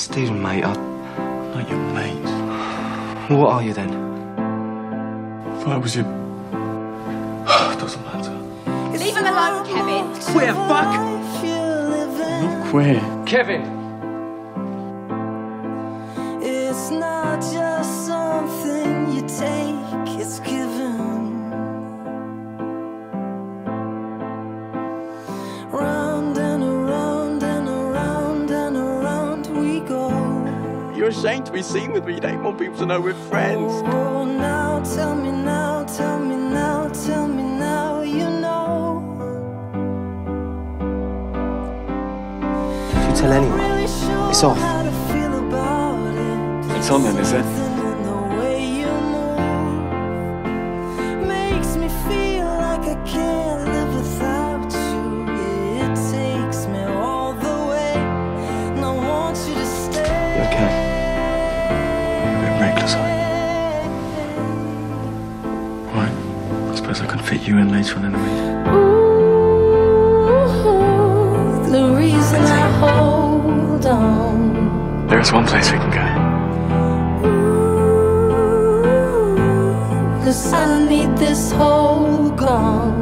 Stephen, mate, I'm not your mate. What are you then? If I was your... Doesn't matter. Leave him alone, Kevin. Queer fuck! Not queer. Kevin! It's not just something you take, it's given. Round and around and around and around we go. You're ashamed to be seen with me. You don't want people to know we're friends. Oh, now tell me now, tell me now, tell me now, you know. If you tell anyone, it's off. It's on then, is it? Makes me feel like I can't live without you. It takes me all the way, and I want you to stay. You okay? You're a bit reckless, aren't you? Right. I suppose I can fit you in later on in the week. Ooh, the reason I hold on. There is one place we can go. 'Cause I need this hole gone.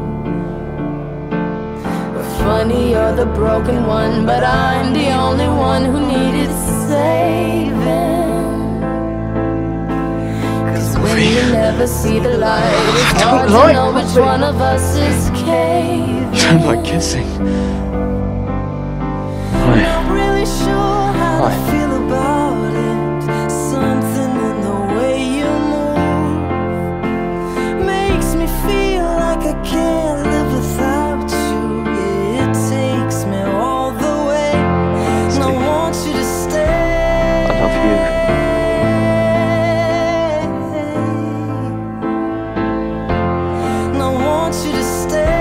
Funny, you're the broken one, but I'm the only one who needed saving. 'Cause when you never see the light, it's hard to know which one of us is caving. You don't like kissing. Hi. Not really sure how Hi. I feel about it. Something in the way you move makes me feel like I can't live without you. It takes me all the way, and I want you to stay. I love you. And I want you to stay.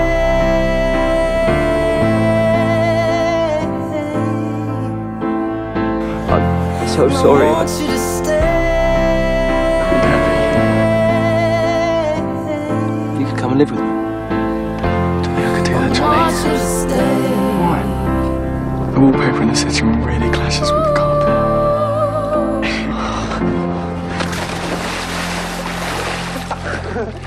I'm so sorry. I want you to stay. You could come and live with me. Don't think I could do that, I want Johnny. you to stay. Why? The wallpaper in the sitting room really clashes with the carpet.